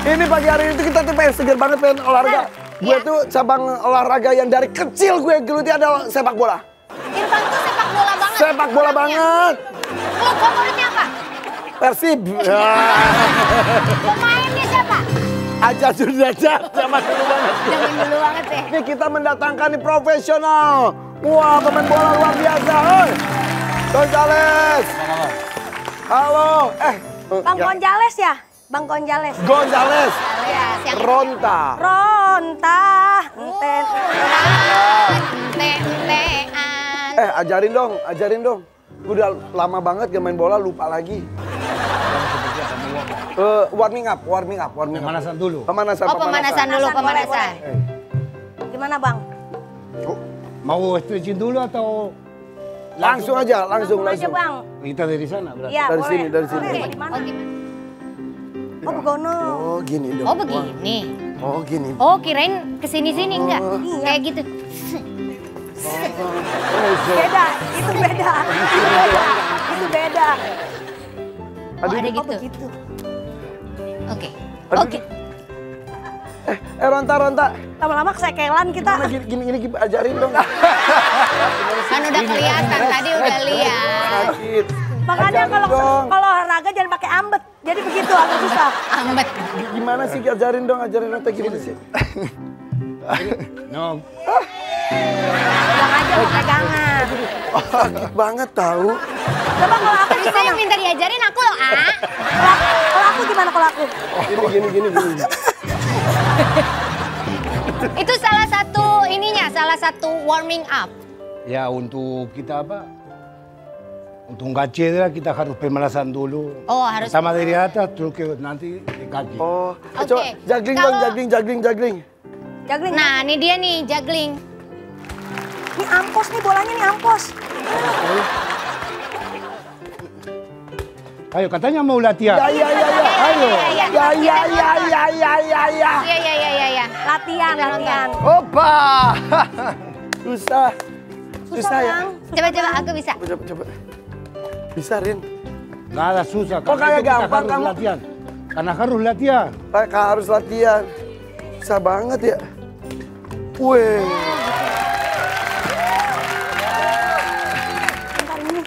Ini pagi hari itu kita tuh pengen seger banget, pengen olahraga. Gue tuh cabang olahraga yang dari kecil gue geluti adalah sepak bola. Irfan tuh sepak bola banget. Sepak bola banget. Klub favoritnya apa? Persib. Pemainnya siapa? Aja sudah zaman dulu banget. Zaman dulu banget ya. Ini kita mendatangkan nih profesional. Wah, pemain bola luar biasa. Gonzales. Halo. Bang Gonzales ya? Bang Gonzales. Gonzales. Yang Ronta. Ronta. Enten. Ente-entean. Ajarin dong. Udah lama banget gak main bola, lupa lagi. Warming up. Pemanasan dulu. Pemanasan dulu. Gimana Bang? Mau stretching dulu atau Langsung aja aja Bang. kita dari sana berarti? Iya, Dari boleh. sini. Boleh, di Oh mana? gimana? Oh, begono. Oh, gini dong. Oh begini. Oh, gini. Oh kirain kesini-sini enggak? Iya. Kayak gitu. Beda, itu beda. Itu beda. Oh ada Oh, gitu. begitu. Oke. Aduh. Oke. Ronta. Lama-lama kesekelan kita. Gini, ajarin dong. Kan udah kelihatan tadi udah lihat. Sakit. Makanya Ajarin dong. kalau olahraga jangan pakai ambet. Jadi begitu agak susah. Ambet. Gimana sih, ajarin dong, Ronta gimana sih? No. Pegang aja pegangan. Sakit banget tahu. Coba kalau aku Bisa gimana? yang minta diajarin aku loh, ah. Kalau aku gimana kalau aku? Gini. Itu salah satu warming up. Ya untuk kita apa? Untuk nggak cedera kita harus pemanasan dulu. Oh, harus. Sama dari atas terus ke nanti di kaki. Oh, Oke. coba juggling dong, Kalau- juggling. Juggling. Nah, ini dia nih juggling. Ini ampos nih bolanya nih ampos. Ayo katanya mau latihan. Ya. Ayo. Ya. Iya. Latihan. Opa. Susah ya. Bang. Coba aku bisa. Coba. Bisa, Rin. Nggak ada susah. Kok Karena kayak itu kita gampang harus kamu? latihan. Karena harus latihan. Kakak harus latihan. Susah banget ya. Wih. Bentar ini.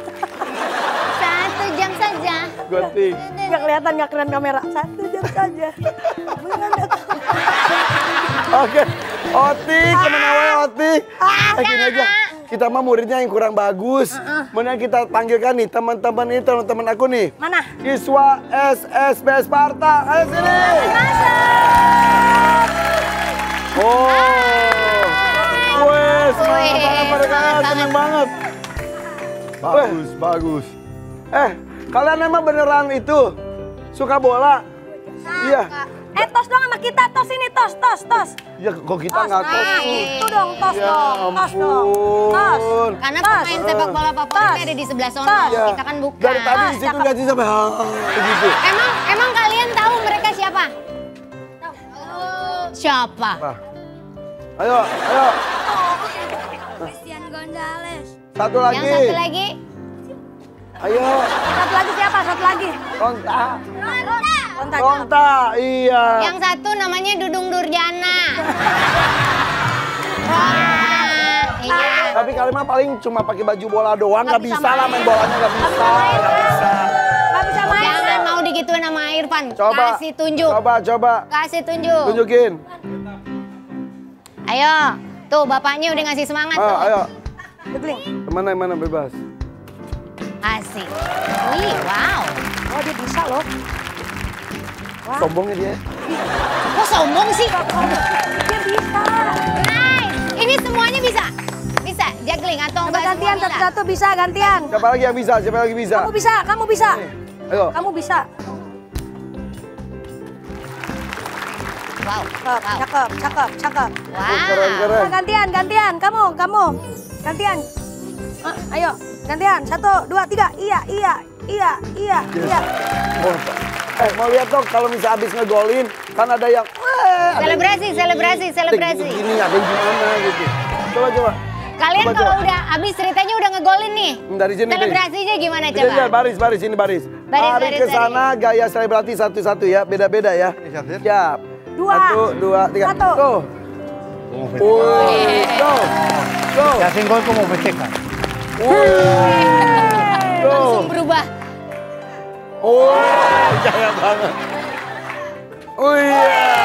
1 jam saja. Gunting. Nggak kelihatan, nggak keren kamera. 1 jam saja. Mengandalkan. Oke. Otik, kemana wae Otik? Gini aja. Kita mah muridnya yang kurang bagus. Mending kita panggilkan nih teman-teman ini, teman-teman aku nih. Mana? Siswa SSB Sparta. Ayo sini. Oh. Wih, semangat banget mereka. Senang banget. Bagus. Kalian emang beneran itu suka bola? Iya. Tos dong sama kita, tos ini, tos. Ya kok kita nggak tahu. Nah, itu dong, tos Ya dong, tos dong. Tos. ampun. Karena Tas. pemain sepak bola favoritnya ada di sebelah sono. Tas. Ya. Kita kan bukan. Dari tadi di situ nggak sih sampai begitu. Emang kalian tahu mereka siapa? Siapa? Nah. Ayo. Christian Gonzales. Satu lagi. Yang satu lagi? Ayo. Satu lagi siapa? Satu lagi. Ronta. Kontak. Ronta, iya. Yang satu namanya Dudung Durjana. Wah, iya. Tapi kalian mah paling cuma pakai baju bola doang, nggak bisa lah main main. bolanya, nggak bisa. Nggak bisa main. Jangan mau digituin sama Irfan. Coba. Kasih tunjuk. Coba. Kasih tunjuk. Tunjukin. Ayo. Tuh bapaknya udah ngasih semangat tuh. Ayo. Juggling. Mana bebas. Asik. Wih, wow. Oh, dia bisa loh. Sombongnya dia. Kok sombong sih? Dia bisa. Nice. Ini semuanya bisa. Bisa juggling atau Coba enggak gantian, semua bisa? satu-satu bisa, gantian. Siapa lagi yang bisa? Kamu bisa. Ayo. Kamu bisa. Wow. Cakep. Wow. Keren. Gantian. Kamu. Gantian. Ayo, gantian. 1, 2, 3. Iya. Oh, mau lihat dong kalau misalnya habis ngegolin, kan ada yang Selebrasi. Gini ada yang gimana gitu. Coba. Kalian Coba, kalau coba. udah habis ceritanya udah ngegolin nih. Dari sini. Selebrasinya gimana Coba. coba? Baris, ini baris. Mari ke sana gaya selebrasi satu-satu ya, beda-beda ya. Siap. 1, 2, 3. Satu. Go. Go. Go. Si hacen gol como festejan. Go. Langsung berubah. Jaya banget. Iya.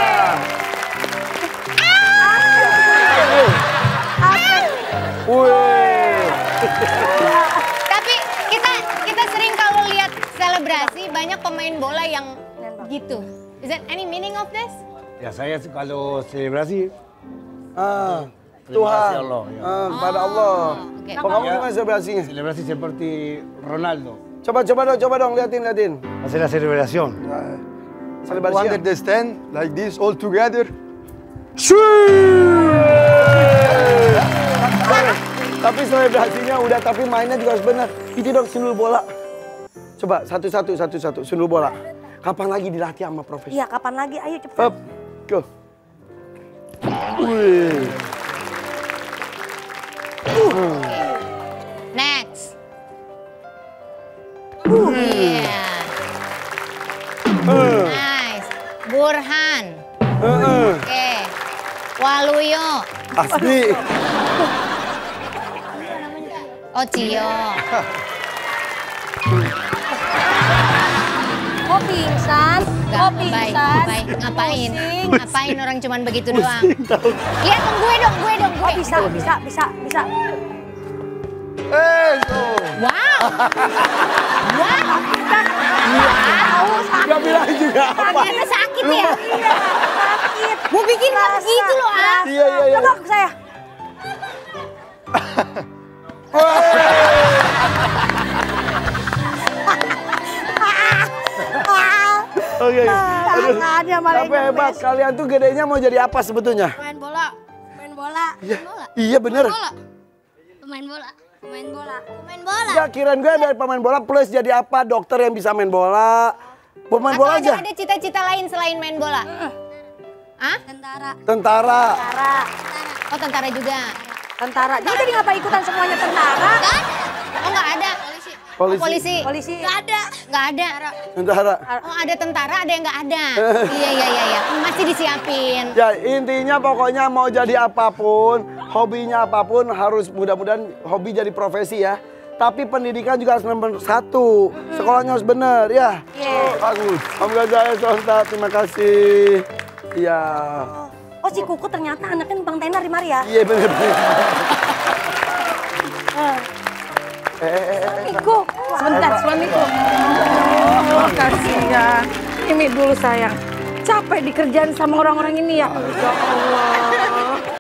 Tapi kita sering kalau lihat selebrasi banyak pemain bola yang gitu. Is that any meaning of this? Ya saya kalau selebrasi Tuhan. Allah, ya. Kepada Allah. Oke. Kok kamu gimana selebrasinya? Selebrasi seperti Ronaldo. Coba dong, liatin. Hacer la celebración. Selebrasi. Under the stand, like this, all together. Tapi selebrasinya udah, tapi mainnya juga harus benar. Itu dong sundul bola. Coba satu, sundul bola. Kapan lagi dilatih sama profesi? Iya, kapan lagi? Ayo cepat. Up, go. Wih. Next. Iya. Nice. Burhan. Oke. Waluyo. Asli. Oh, Cio. Oh pingsan. Gak, Oh baik, pingsan. baik. Ngapain? Pusing. Ngapain orang cuman begitu doang? Lihat dong, gue dong. Oh bisa. Wow. Gak bilang juga apa. Ternyata sakit ya? Iya, sakit. Gue bikin gak begitu loh, ah. Iya. Coba ke saya. Oke. Tangannya malah Tapi hebat, kalian tuh gedenya mau jadi apa sebetulnya? Main bola. Iya bener. Pemain bola. Ya kirain gue dari pemain bola plus jadi apa? Dokter yang bisa main bola. Pemain Atau bola aja. ada cita-cita lain selain main bola? Hah? Tentara. Oh, tentara juga. Tentara. Jadi nggak ikutan semuanya tentara? Oh, nggak ada. Polisi. Polisi. Nggak ada. Tentara. Oh, ada tentara, ada yang nggak ada. Iya. Masih disiapin. Ya intinya pokoknya mau jadi apapun, hobinya apapun harus mudah-mudahan hobi jadi profesi ya. Tapi pendidikan juga harus nomor 1. Sekolahnya harus bener ya. Bagus. Om Gajah Sonta, terima kasih. Iya. Oh si Kuku ternyata anaknya Bang Tenar di Maria. Iya bener. Kuku. Sebentar, suamiku. Oh, kasihan. Ini dulu sayang. Capek dikerjain sama orang-orang ini ya. Ya Allah.